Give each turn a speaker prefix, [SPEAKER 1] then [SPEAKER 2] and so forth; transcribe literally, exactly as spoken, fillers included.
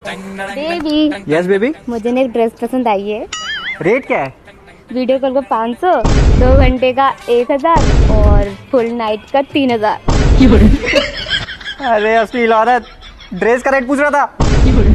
[SPEAKER 1] Baby.
[SPEAKER 2] Yes baby.
[SPEAKER 1] मुझे ना एक ड्रेस पसंद आई है।
[SPEAKER 2] रेट क्या है?
[SPEAKER 1] वीडियो कॉल का पाँच सौ, दो घंटे का एक हजार और फुल नाइट का तीन हजार।
[SPEAKER 2] अरे असली औरत, ड्रेस का रेट पूछ रहा था।